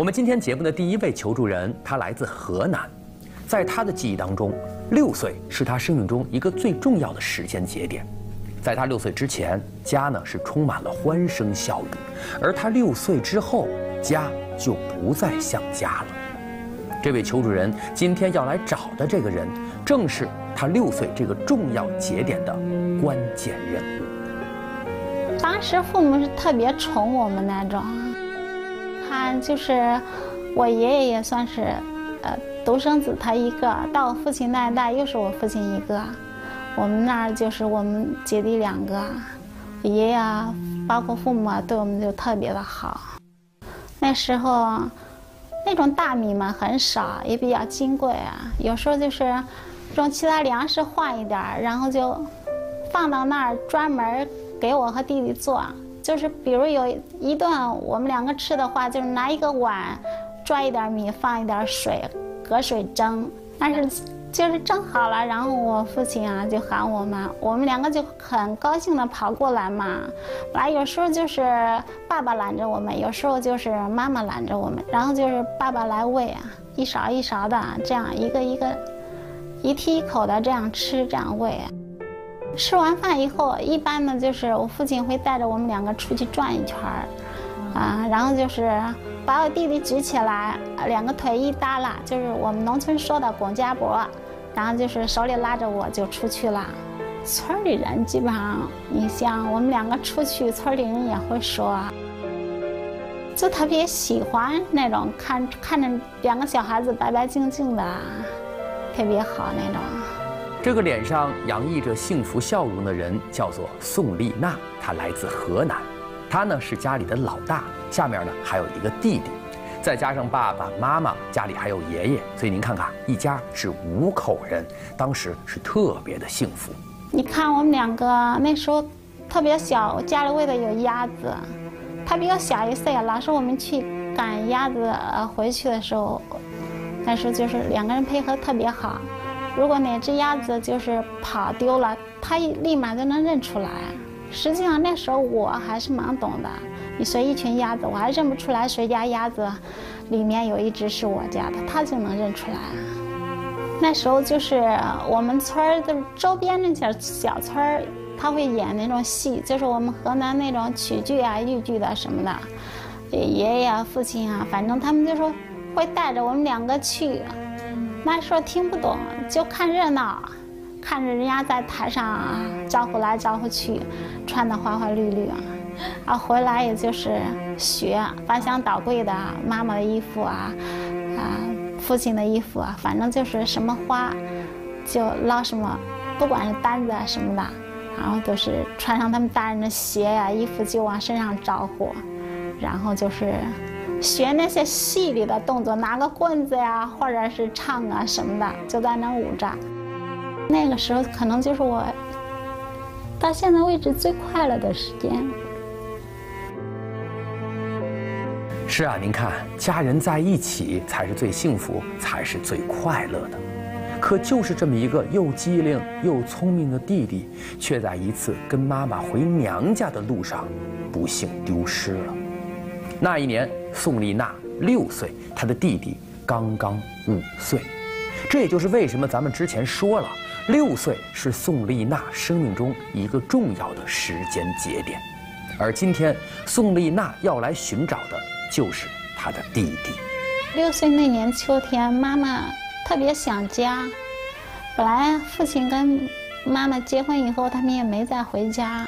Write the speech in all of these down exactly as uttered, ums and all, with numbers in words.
我们今天节目的第一位求助人，他来自河南，在他的记忆当中，六岁是他生命中一个最重要的时间节点。在他六岁之前，家呢是充满了欢声笑语，而他六岁之后，家就不再像家了。这位求助人今天要来找的这个人，正是他六岁这个重要节点的关键人物。 当时父母是特别宠我们那种，他就是我爷爷也算是，呃，独生子他一个，到我父亲那一代又是我父亲一个，我们那儿就是我们姐弟两个，爷爷啊，包括父母啊，对我们就特别的好。那时候那种大米嘛很少，也比较金贵啊，有时候就是用其他粮食换一点，然后就放到那儿专门给我和弟弟做。就是比如有一顿我们两个吃的话，就是拿一个碗抓一点米，放一点水，隔水蒸。但是就是蒸好了，然后我父亲啊就喊我们，我们两个就很高兴的跑过来嘛。本来有时候就是爸爸拦着我们，有时候就是妈妈拦着我们，然后就是爸爸来喂啊，一勺一勺的这样一个一个一屉一口的这样吃，这样喂。吃完饭以后，一般呢就是我父亲会带着我们两个出去转一圈儿，啊，然后就是把我弟弟举起来，两个腿一耷拉，就是我们农村说的拱家脖，然后就是手里拉着我就出去了。村里人基本上，你像我们两个出去，村里人也会说，就特别喜欢那种看看着两个小孩子白白净净的，特别好那种。 这个脸上洋溢着幸福笑容的人叫做宋丽娜，她来自河南。她呢是家里的老大，下面呢还有一个弟弟，再加上爸爸妈妈，家里还有爷爷，所以您看看，一家是五口人，当时是特别的幸福。 你看我们两个那时候特别小，家里喂的有鸭子，他比我小一岁，老是我们去赶鸭子，呃，回去的时候，那时候就是两个人配合特别好。如果哪只鸭子就是跑丢了，他立马就能认出来。实际上那时候我还是蛮懂的，你随一群鸭子，我还认不出来谁家鸭子里面有一只是我家的，他就能认出来。那时候就是我们村儿的周边那些小村儿，他会演那种戏，就是我们河南那种曲剧啊、豫剧的什么的，爷爷啊、父亲啊，反正他们就说会带着我们两个去。那时候听不懂，就看热闹，看着人家在台上啊招呼来招呼去，穿的花花绿绿啊，啊回来也就是学翻箱倒柜的妈妈的衣服啊，啊父亲的衣服啊，反正就是什么花就捞什么，不管是单子啊什么的，然后都是穿上他们大人的鞋呀、啊、衣服就往身上招呼，然后就是学那些戏里的动作，拿个棍子呀，或者是唱啊什么的，就在那舞着。那个时候可能就是我到现在为止最快乐的时间。 是啊，您看，家人在一起才是最幸福，才是最快乐的。可就是这么一个又机灵又聪明的弟弟，却在一次跟妈妈回娘家的路上，不幸丢失了。那一年，宋丽娜六岁，她的弟弟刚刚五岁。这也就是为什么咱们之前说了，六岁是宋丽娜生命中一个重要的时间节点。而今天，宋丽娜要来寻找的就是她的弟弟。 六岁那年秋天，妈妈特别想家。本来父亲跟妈妈结婚以后，他们也没再回家。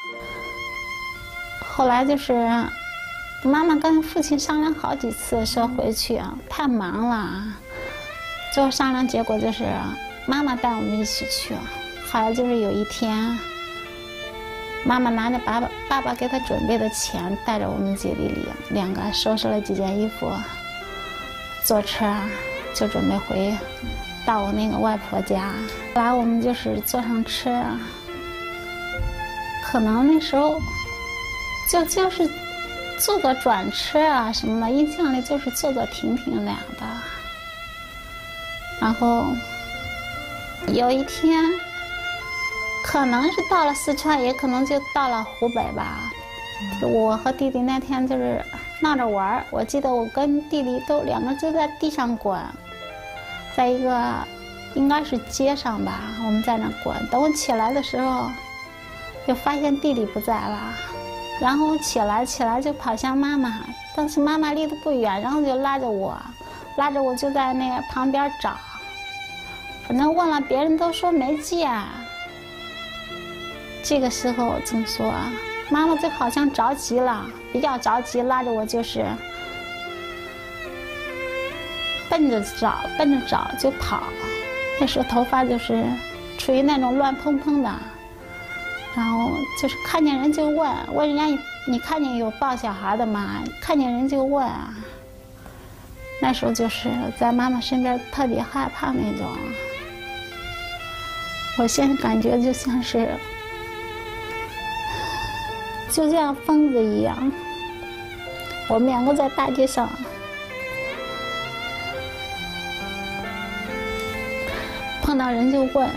后来就是妈妈跟父亲商量好几次，说回去啊，太忙了。最后商量结果就是妈妈带我们一起去。后来就是有一天，妈妈拿着爸爸爸爸给她准备的钱，带着我们姐弟俩两个收拾了几件衣服，坐车就准备回到我那个外婆家。后来我们就是坐上车，可能那时候就就是坐个转车啊什么的，印象里就是坐坐停停俩的。然后有一天，可能是到了四川，也可能就到了湖北吧。我和弟弟那天就是闹着玩儿。我记得我跟弟弟都两个就在地上滚，在一个应该是街上吧，我们在那滚。等我起来的时候，就发现弟弟不在了，然后起来起来就跑向妈妈，但是妈妈离得不远，然后就拉着我，拉着我就在那个旁边找，反正问了别人都说没见。这个时候怎么说啊？妈妈就好像着急了，比较着急，拉着我就是奔着找，奔着找就跑。那时候头发就是处于那种乱蓬蓬的，然后就是看见人就问，问人家你你看见有抱小孩的吗？看见人就问啊。那时候就是在妈妈身边特别害怕那种。我现在感觉就像是。就像疯子一样，我们两个在大街上，碰到人就问，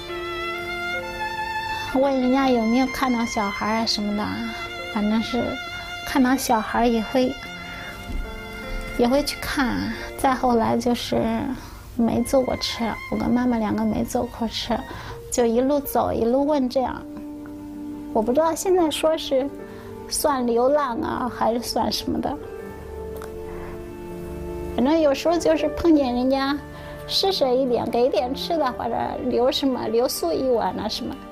问人家有没有看到小孩啊什么的，反正是看到小孩也会也会去看。再后来就是没坐过车，我跟妈妈两个没坐过车，就一路走一路问这样。我不知道现在说是算流浪啊，还是算什么的。反正有时候就是碰见人家施舍一点，给一点吃的，或者留什么留宿一晚啊什么。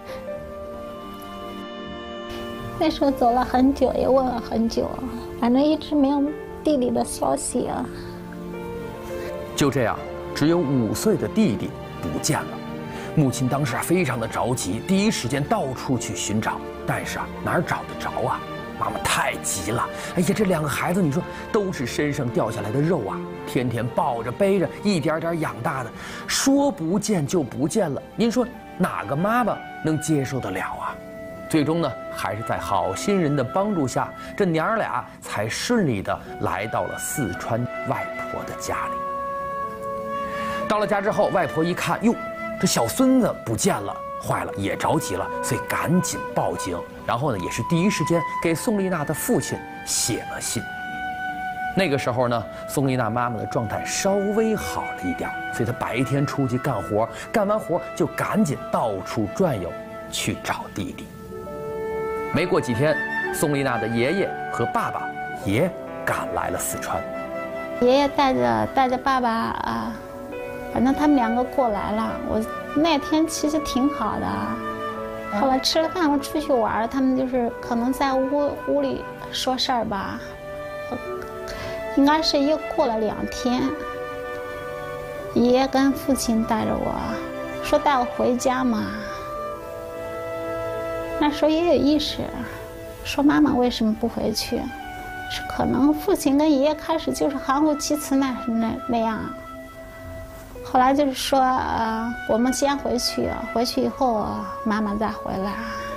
那时候走了很久，也问了很久，反正一直没有弟弟的消息啊。 就这样，只有五岁的弟弟不见了。母亲当时啊非常的着急，第一时间到处去寻找，但是啊哪儿找得着啊？妈妈太急了，哎呀，这两个孩子你说都是身上掉下来的肉啊，天天抱着背着，一点点养大的，说不见就不见了。您说哪个妈妈能接受得了啊？最终呢，还是在好心人的帮助下，这娘儿俩才顺利的来到了四川外婆的家里。到了家之后，外婆一看，哟，这小孙子不见了，坏了，也着急了，所以赶紧报警。然后呢，也是第一时间给宋丽娜的父亲写了信。那个时候呢，宋丽娜妈妈的状态稍微好了一点，所以她白天出去干活，干完活就赶紧到处转悠，去找弟弟。没过几天，宋丽娜的爷爷和爸爸也赶来了四川。 爷爷带着带着爸爸啊。反正他们两个过来了，我那天其实挺好的。后来吃了饭，我出去玩，他们就是可能在屋屋里说事儿吧。应该是又过了两天，爷爷跟父亲带着我说带我回家嘛。那时候也有意识，说妈妈为什么不回去？是可能父亲跟爷爷开始就是含糊其辞那那那样。后来就是说，呃，我们先回去，回去以后妈妈再回来。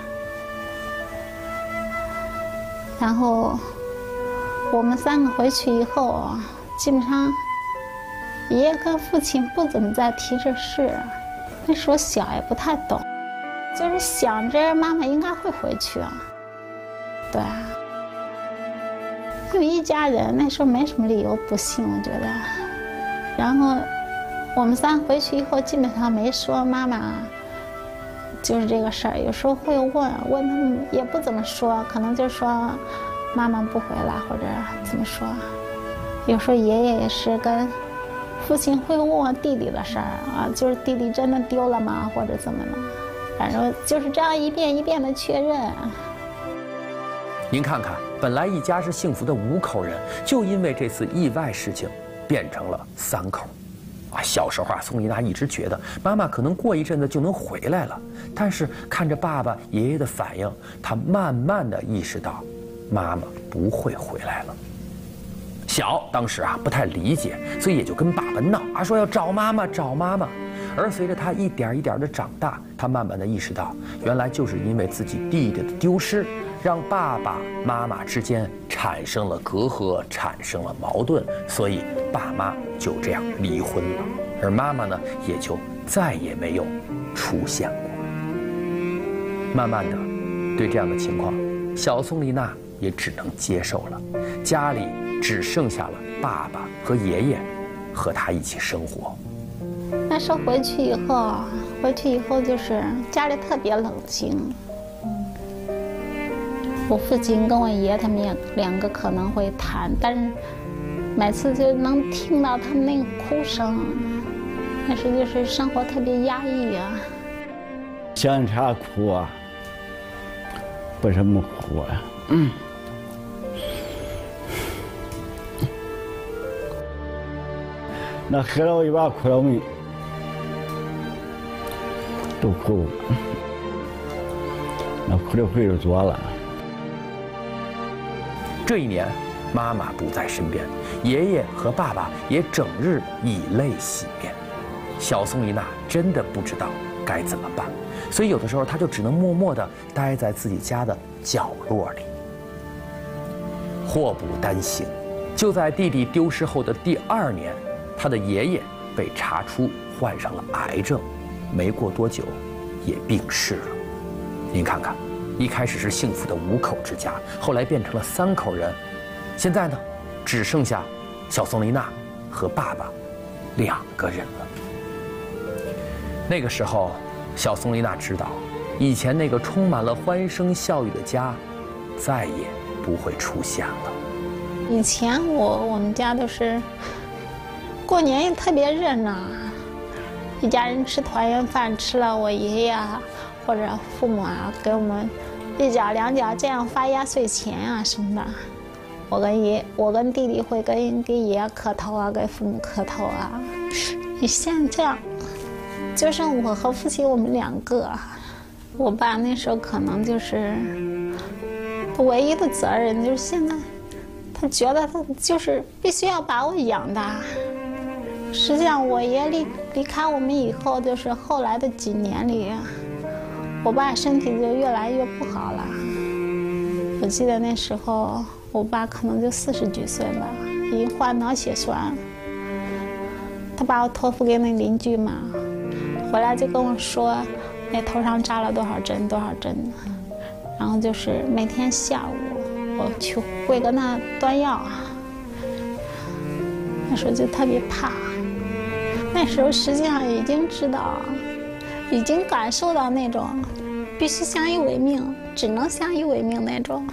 然后我们三个回去以后，基本上爷爷跟父亲不怎么再提这事。那时候小也不太懂，就是想着妈妈应该会回去。对，因为一家人那时候没什么理由不信，我觉得。然后。我们仨回去以后，基本上没说妈妈就是这个事儿。有时候会问问他们，也不怎么说，可能就说妈妈不回来或者怎么说。有时候爷爷也是跟父亲会问我弟弟的事儿啊，就是弟弟真的丢了吗，或者怎么了，反正就是这样一遍一遍的确认。 您看看，本来一家是幸福的五口人，就因为这次意外事情，变成了三口。啊，小时候啊，宋丽娜一直觉得妈妈可能过一阵子就能回来了，但是看着爸爸、爷爷的反应，她慢慢的意识到，妈妈不会回来了。小当时啊不太理解，所以也就跟爸爸闹啊，说要找妈妈，找妈妈。而随着她一点一点的长大，她慢慢的意识到，原来就是因为自己弟弟的丢失，让爸爸妈妈之间产生了隔阂，产生了矛盾，所以爸妈就这样离婚了，而妈妈呢，也就再也没有出现过。慢慢的，对这样的情况，小宋丽娜也只能接受了。家里只剩下了爸爸和爷爷和他一起生活。 那时候回去以后，回去以后就是家里特别冷清。我父亲跟我爷爷他们也两个可能会谈，但是每次就能听到他们那个哭声，那时就是生活特别压抑啊。 想啥哭啊？不怎么哭啊？嗯。那喝了我一把哭了没？都哭，那哭了回就做了。 这一年，妈妈不在身边，爷爷和爸爸也整日以泪洗面。小宋丽娜真的不知道该怎么办，所以有的时候她就只能默默地待在自己家的角落里。祸不单行，就在弟弟丢失后的第二年，他的爷爷被查出患上了癌症，没过多久也病逝了。您看看，一开始是幸福的五口之家，后来变成了三口人，现在呢，只剩下小宋丽娜和爸爸两个人了。那个时候，小宋丽娜知道，以前那个充满了欢声笑语的家，再也不会出现了。 以前我我们家都是过年也特别热闹，一家人吃团圆饭，吃了我爷爷啊或者父母啊给我们一角两角这样发压岁钱啊什么的。我跟爷我跟弟弟会跟给爷爷磕头啊，给父母磕头啊。你现在这样，就剩我和父亲我们两个。我爸那时候可能就是唯一的责任，就是现在他觉得他就是必须要把我养大。实际上我爷离离开我们以后，就是后来的几年里，我爸身体就越来越不好了。我记得那时候我爸可能就四十几岁了，已经患脑血栓。他把我托付给那邻居嘛，回来就跟我说那头上扎了多少针多少针，然后就是每天下午我去会跟他端药。那时候就特别怕，那时候实际上已经知道，已经感受到那种必须相依为命，只能相依为命那种。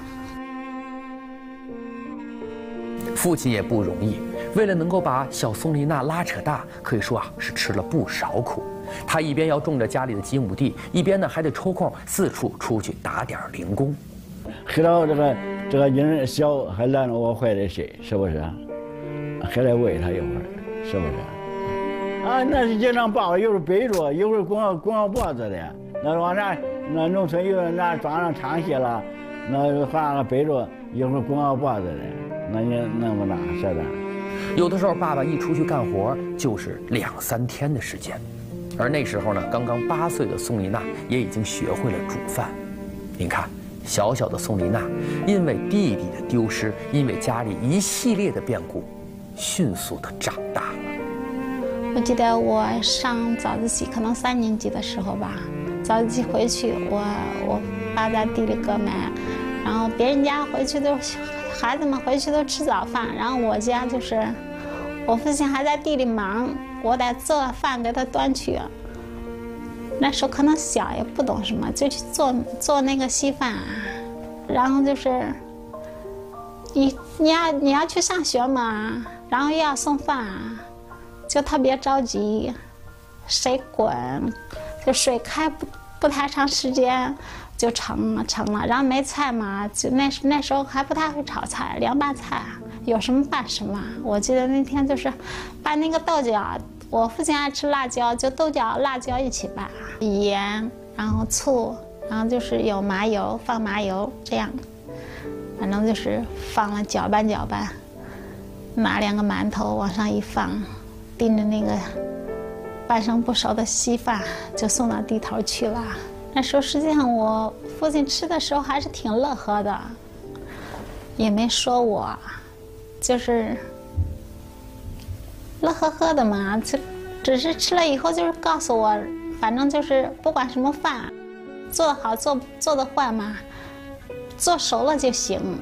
父亲也不容易，为了能够把小宋丽娜拉扯大，可以说啊是吃了不少苦。他一边要种着家里的几亩地，一边呢还得抽空四处出去打点零工。 黑到这个这个婴儿小，还拦着我怀里睡，是不是？还得喂他一会儿，是不是？啊，那是经常把我有时候背着，有时候拱拱我脖子的。那往那那农村有人那装上唱戏了，那好像背着，一会儿拱我脖子的。那你那么大是的。 有的时候爸爸一出去干活就是两三天的时间，而那时候呢，刚刚八岁的宋丽娜也已经学会了煮饭。您看，小小的宋丽娜因为弟弟的丢失，因为家里一系列的变故，迅速的长大了。 我记得我上早自习，可能三年级的时候吧，早自习回去，我我爸在地里割麦，然后别人家回去都孩子们回去都吃早饭，然后我家就是我父亲还在地里忙，我得做饭给他端去。那时候可能小也不懂什么，就去做做那个稀饭，然后就是你你要你要去上学嘛，然后又要送饭，就特别着急，水滚，就水开不不太长时间就成了成了，然后没菜嘛，就那那时候还不太会炒菜，凉拌菜有什么拌什么。我记得那天就是拌那个豆角，我父亲爱吃辣椒，就豆角辣椒一起拌，盐，然后醋，然后就是有麻油，放麻油这样，反正就是放了搅拌搅拌，拿两个馒头往上一放，盯着那个半生不熟的稀饭就送到地头去了。那时候实际上我父亲吃的时候还是挺乐呵的，也没说我，就是乐呵呵的嘛，就只是吃了以后就是告诉我，反正就是不管什么饭，做得好做做得坏嘛，做熟了就行。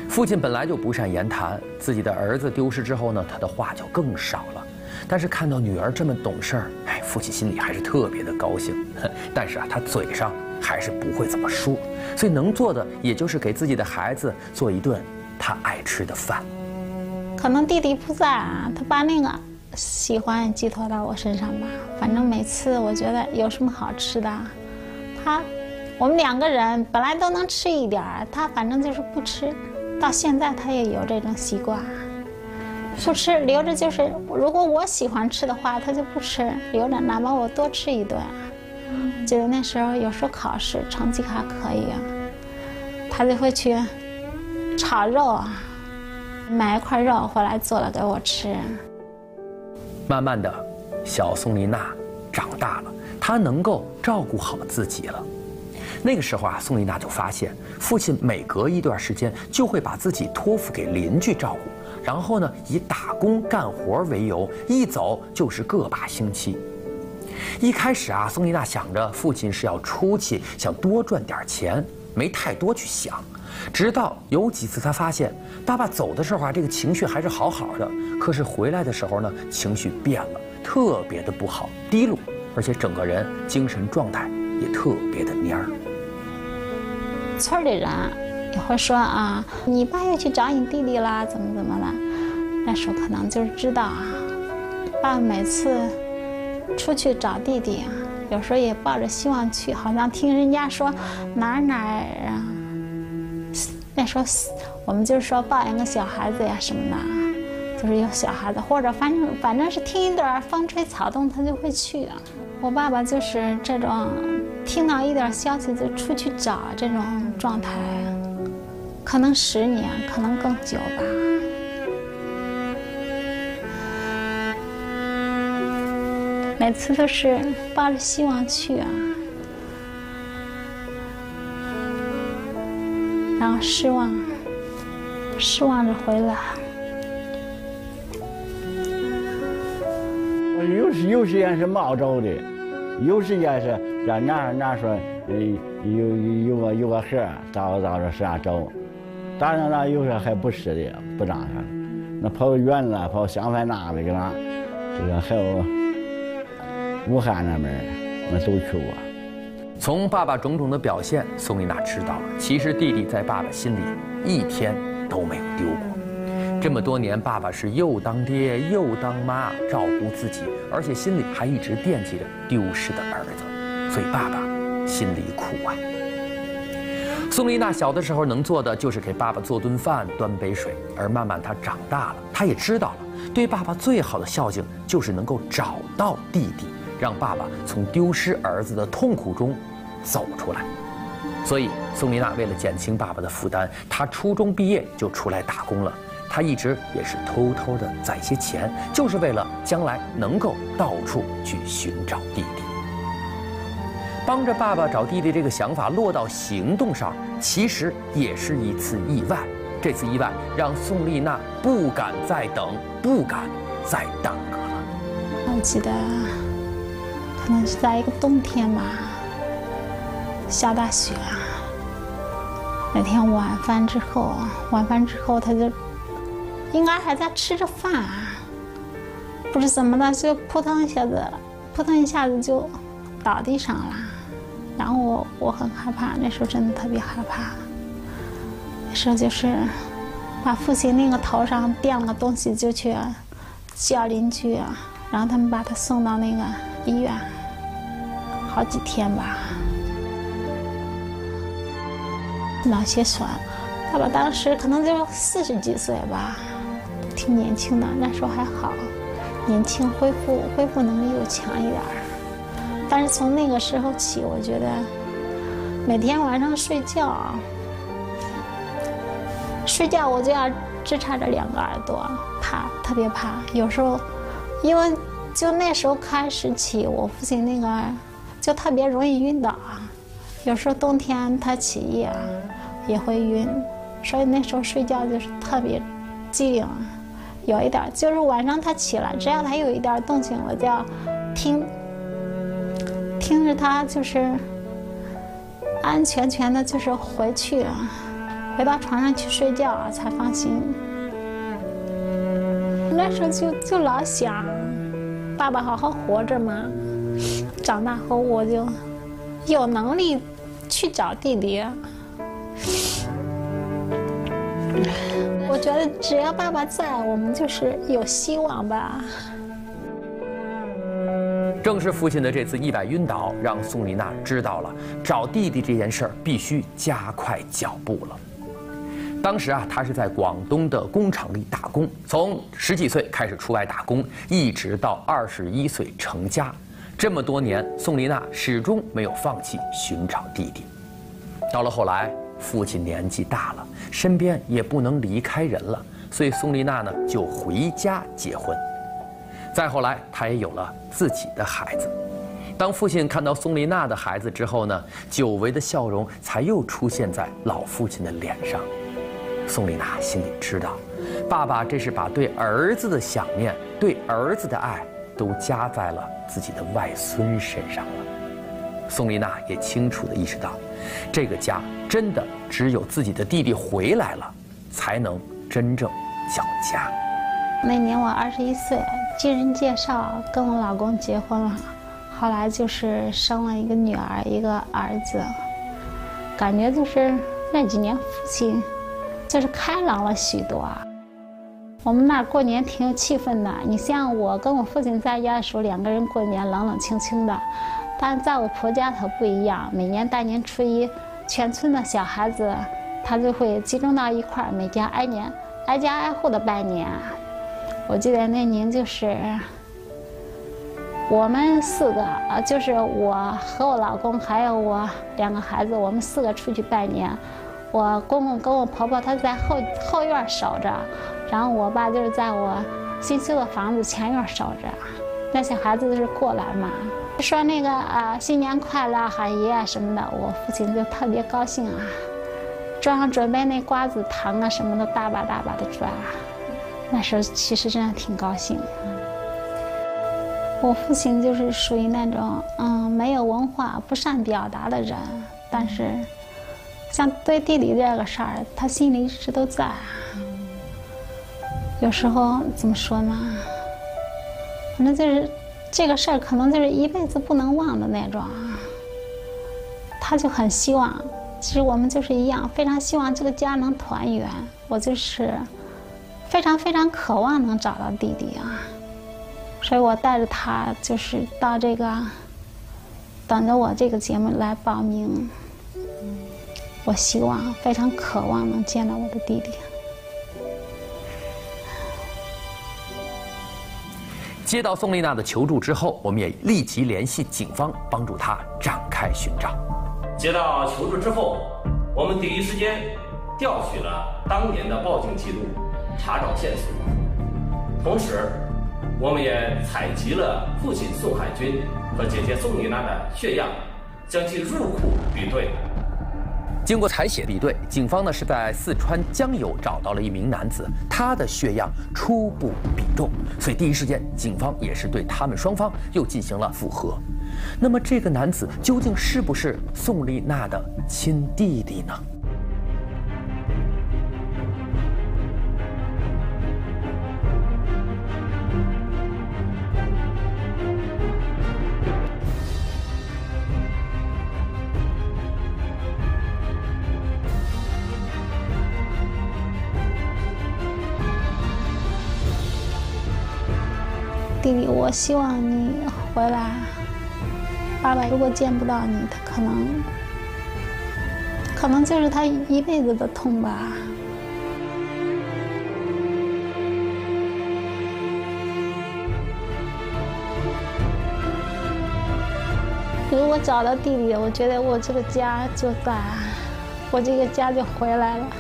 父亲本来就不善言谈，自己的儿子丢失之后呢，他的话就更少了。但是看到女儿这么懂事儿，哎，父亲心里还是特别的高兴。但是啊，他嘴上还是不会怎么说，所以能做的也就是给自己的孩子做一顿他爱吃的饭。 可能弟弟不在啊，他把那个喜欢寄托到我身上吧。反正每次我觉得有什么好吃的，他我们两个人本来都能吃一点儿，他反正就是不吃，到现在他也有这种习惯。不吃留着，就是如果我喜欢吃的话，他就不吃，留着哪怕我多吃一顿。记得那时候有时候考试成绩还可以，他就会去炒肉啊，买一块肉回来做了给我吃。 慢慢的，小宋丽娜长大了，她能够照顾好自己了。那个时候啊，宋丽娜就发现，父亲每隔一段时间就会把自己托付给邻居照顾。然后呢，以打工干活为由，一走就是个把星期。一开始啊，宋丽娜想着父亲是要出去，想多赚点钱，没太多去想。直到有几次她发现，爸爸走的时候啊，这个情绪还是好好的，可是回来的时候呢，情绪变了，特别的不好，低落，而且整个人精神状态也特别的蔫儿。 村里人也会说啊，你爸又去找你弟弟啦，怎么怎么了？那时候可能就是知道啊，爸每次出去找弟弟啊，有时候也抱着希望去，好像听人家说哪儿哪儿啊。那时候我们就是说抱养个小孩子呀什么的，就是有小孩子，或者反正反正是听一段风吹草动，他就会去啊。我爸爸就是这种，听到一点消息就出去找这种状态。可能十年，可能更久吧。每次都是抱着希望去啊，然后失望，失望着回来。 有有时间是冒着的，有时间是让哪哪说有有有个有个河，到到这山上走。当然了，有时候还不是的，不让他，那跑远了，跑襄樊那边去了，这个还有武汉那边，那都去过。 从爸爸种种的表现，宋丽娜知道了，其实弟弟在爸爸心里一天都没有丢过。这么多年，爸爸是又当爹又当妈，照顾自己，而且心里还一直惦记着丢失的儿子，所以爸爸心里苦啊。宋丽娜小的时候能做的就是给爸爸做顿饭、端杯水，而慢慢她长大了，她也知道了，对爸爸最好的孝敬就是能够找到弟弟，让爸爸从丢失儿子的痛苦中走出来。所以，宋丽娜为了减轻爸爸的负担，她初中毕业就出来打工了。她一直也是偷偷的攒些钱，就是为了将来能够到处去寻找弟弟。帮着爸爸找弟弟这个想法落到行动上，其实也是一次意外。这次意外让宋丽娜不敢再等，不敢再耽搁了。 我记得可能是在一个冬天吧，下大雪啊。那天晚饭之后，晚饭之后他就应该还在吃着饭啊，不知怎么的就扑腾一下子，扑腾一下子就倒地上了。然后我我很害怕，那时候真的特别害怕。那时候就是把父亲那个头上垫了个东西，就去叫邻居啊，然后他们把他送到那个医院，好几天吧。脑血栓，爸爸当时可能就四十几岁吧，挺年轻的，那时候还好，年轻恢复恢复能力又强一点儿。但是从那个时候起，我觉得每天晚上睡觉，睡觉我就要支叉着两个耳朵，怕，特别怕。有时候，因为就那时候开始起，我父亲那个就特别容易晕倒，有时候冬天他起夜也会晕，所以那时候睡觉就是特别机灵。有一点就是晚上他起来，只要他有一点动静，我就要听。听着他就是安安全全的，就是回去， 回到床上去睡觉才放心。那时候就就老想，爸爸好好活着嘛。长大后我就有能力去找弟弟。我觉得只要爸爸在，我们就是有希望吧。 正是父亲的这次意外晕倒，让宋丽娜知道了找弟弟这件事儿必须加快脚步了。当时啊，她是在广东的工厂里打工，从十几岁开始出外打工，一直到二十一岁成家，这么多年，宋丽娜始终没有放弃寻找弟弟。到了后来，父亲年纪大了，身边也不能离开人了，所以宋丽娜呢就回家结婚。再后来，她也有了自己的孩子。当父亲看到宋丽娜的孩子之后呢，久违的笑容才又出现在老父亲的脸上。宋丽娜心里知道，爸爸这是把对儿子的想念、对儿子的爱都加在了自己的外孙身上了。宋丽娜也清楚地意识到，这个家真的只有自己的弟弟回来了，才能真正叫家。 那年我二十一岁，经人介绍跟我老公结婚了，后来就是生了一个女儿，一个儿子。感觉就是那几年父亲就是开朗了许多。我们那儿过年挺有气氛的，你像我跟我父亲在家的时候，两个人过年冷冷清清的，但在我婆家可不一样。每年大年初一，全村的小孩子他就会集中到一块儿，每家挨年挨家挨户的拜年。我记得那年就是我们四个，呃，就是我和我老公还有我两个孩子，我们四个出去拜年。我公公跟我婆婆他在后后院守着，然后我爸就是在我新修的房子前院守着。那小孩子就是过来嘛，说那个啊新年快乐喊爷爷什么的，我父亲就特别高兴啊，桌上准备那瓜子糖啊什么的，大把大把的抓。那时候其实真的挺高兴的。我父亲就是属于那种嗯没有文化、不善表达的人，但是像对弟弟这个事儿，他心里一直都在。有时候怎么说呢？反正就是这个事儿，可能就是一辈子不能忘的那种。他就很希望，其实我们就是一样，非常希望这个家能团圆。我就是非常非常渴望能找到弟弟啊。所以我带着他就是到这个，等着我这个节目来报名。我希望非常渴望能见到我的弟弟。 接到宋丽娜的求助之后，我们也立即联系警方，帮助她展开寻找。 接到求助之后，我们第一时间调取了当年的报警记录，查找线索，同时我们也采集了父亲宋海军和姐姐宋丽娜的血样，将其入库比对。 经过采血比对，警方呢是在四川江油找到了一名男子，他的血样初步比中，所以第一时间警方也是对他们双方又进行了复核。那么这个男子究竟是不是宋丽娜的亲弟弟呢？ 弟弟，我希望你回来。爸爸如果见不到你，他可能，可能就是他一辈子的痛吧。如果找到弟弟，我觉得我这个家就在，我这个家就回来了。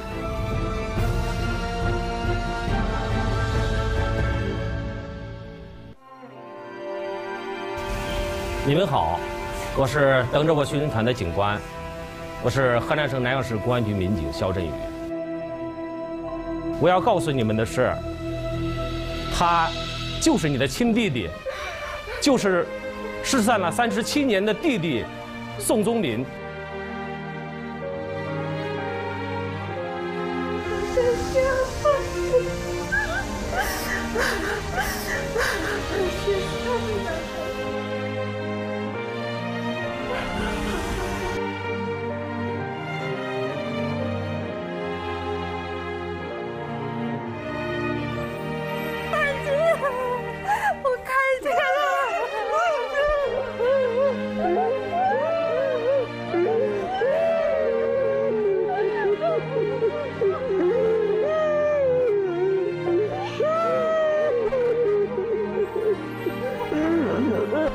你们好，我是登州过巡警团的警官，我是河南省南阳市公安局民警肖振宇。我要告诉你们的是，他就是你的亲弟弟，就是失散了三十七年的弟弟宋宗林。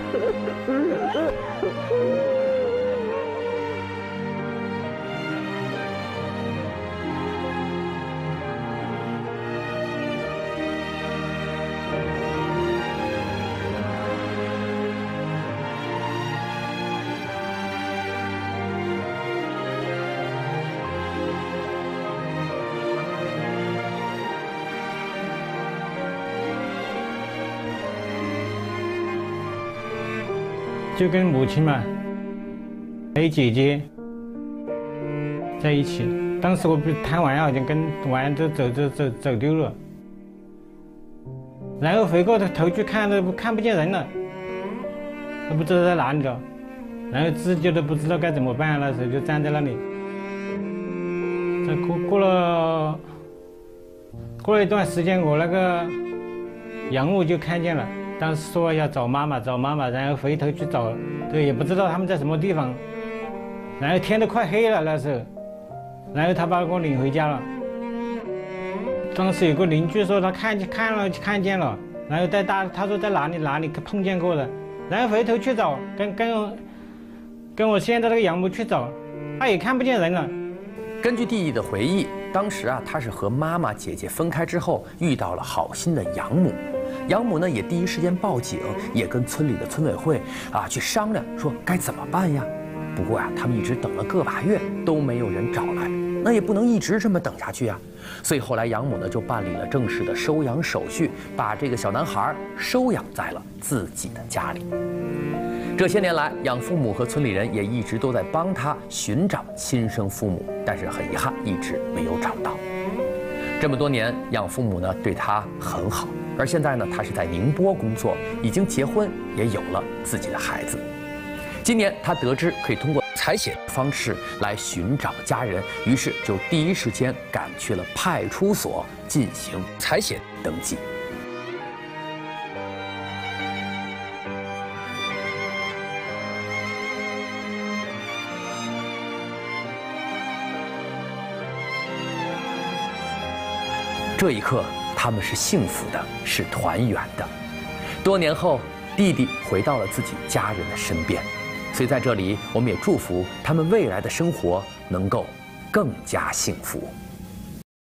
就跟母亲嘛，还有姐姐在一起。当时我不贪玩，好像跟玩都走走走走丢了，然后回过头去看都看不见人了，都不知道在哪里了，然后自己都不知道该怎么办，那时候就站在那里。这过过了过了一段时间，我那个养母就看见了。当时说要找妈妈，找妈妈，然后回头去找，对，也不知道他们在什么地方。然后天都快黑了那时候，然后他把我领回家了。当时有个邻居说他看见看了看见了，然后在大他说在哪里哪里碰见过的，然后回头去找，跟跟我跟我现在这个养母去找，他也看不见人了。 根据弟弟的回忆，当时啊，他是和妈妈姐姐分开之后，遇到了好心的养母。养母呢也第一时间报警，也跟村里的村委会啊去商量，说该怎么办呀。不过呀、啊，他们一直等了个把月都没有人找来，那也不能一直这么等下去啊。所以后来养母呢就办理了正式的收养手续，把这个小男孩收养在了自己的家里。这些年来，养父母和村里人也一直都在帮他寻找亲生父母，但是很遗憾，一直没有找到。这么多年，养父母呢对他很好，而现在呢，他是在宁波工作，已经结婚，也有了自己的孩子。今年他得知可以通过采血方式来寻找家人，于是就第一时间赶去了派出所进行采血登记。这一刻，他们是幸福的，是团圆的。多年后，弟弟回到了自己家人的身边，所以在这里，我们也祝福他们未来的生活能够更加幸福。